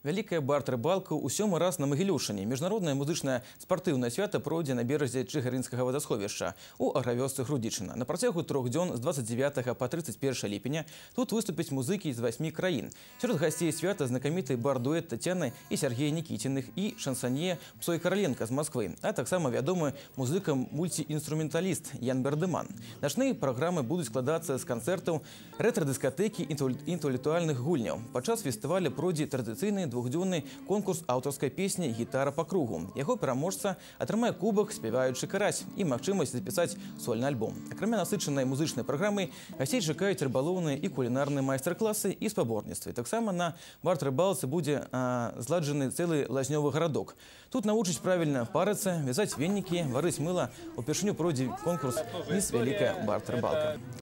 Вялікая бард-рыбалка ў сёмы раз на Магілёўшчыне. Міжнароднае музычнае спартыўнае свята пройдзе на беразе Чыгарынскага вадасховішча у агравёсцы Грудзічына. На працягу 3 дзён з 29 па 31 ліпеня тут выступяць музыкі з 8 краін. Сярод гасцей свята знакаміты бар-дуэт Тацяны і Сяргея Нікіціных і шансанье Псой Караленка з Масквы, а таксама вядомы музыка-мульціінструменталіст Ян Бердыман. Начныя праграмы будуць складацца з канцэртаў, рэтра-дыскатэкі, інтэлектуальных гульняў. Падчас фестываля пройдзе традыцыйны двухдзённы конкурс аўтарскай песні «Гітара па кругу». Яго пераможца атрымае кубак «Спяваючы карась» і магчымасць запісаць сольны альбом. Акрамя насычанай музычнай праграмы, гасцей чакаюць рыбалоўныя і кулінарныя майстар-класы і спаборніцтвы. Таксама на бард-рыбалцы будзе зладжаны цэлы лазнёвы гарадок. Тут навучыць правільна парыцца, вязаць веннікі, варыць мыла. Упершыню пройдзе конкурс «Міс Вялікая бард-рыбалка».